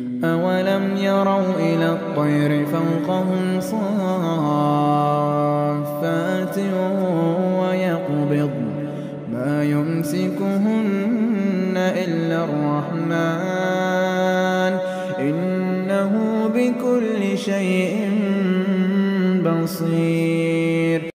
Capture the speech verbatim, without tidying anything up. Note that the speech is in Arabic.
أَوَلَمْ يَرَوْا إِلَى الطَّيْرِ فَوْقَهُمْ صَافَّاتٍ وَيَقْبِضْنَ مَا يُمْسِكُهُنَّ إِلَّا الرَّحْمَنُ ۚ إِنَّهُ بِكُلِّ شَيْءٍ بَصِيرٌ.